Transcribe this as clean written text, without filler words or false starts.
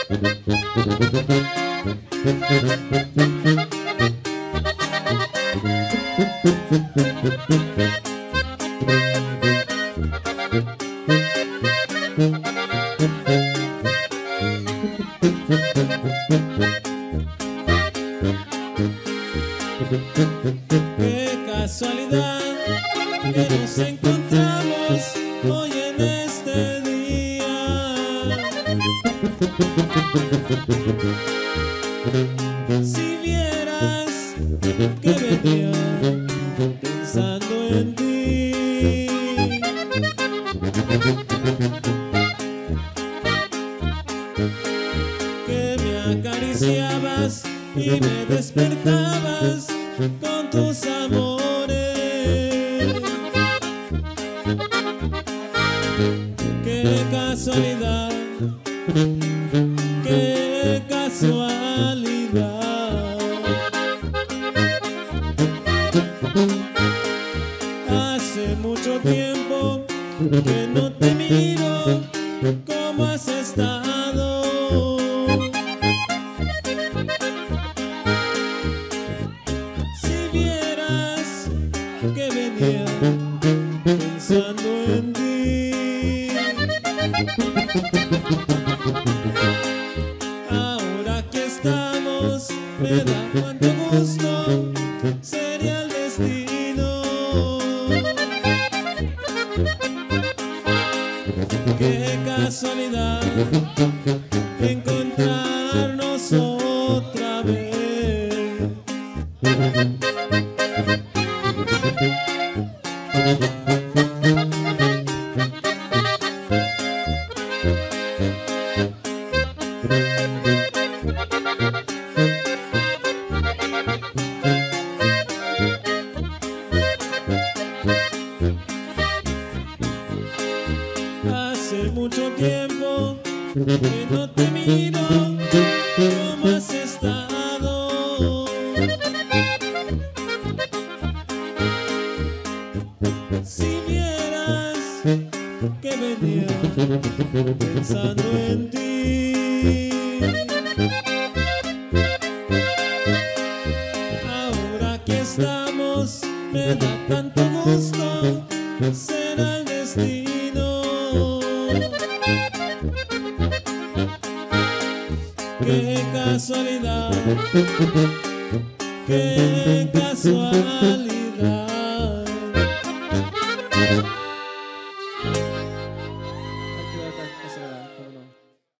Qué casualidad que nos encontramos hoy en este día. Si vieras que venía pensando en ti, que me acariciabas y me despertabas con tus amores. Qué casualidad, qué casualidad. Hace mucho tiempo que no te miro. ¿Cómo has estado? Si vieras que venía pensando en ti. Ahora que estamos, me da cuánto gusto, sería el destino. Qué casualidad encontrarnos otra vez. Hace mucho tiempo que no te miro. ¿Cómo has estado? Si vieras que venía pensando en ti. Ahora que estamos, me da tanto gusto, será el destino. Qué casualidad, qué casualidad.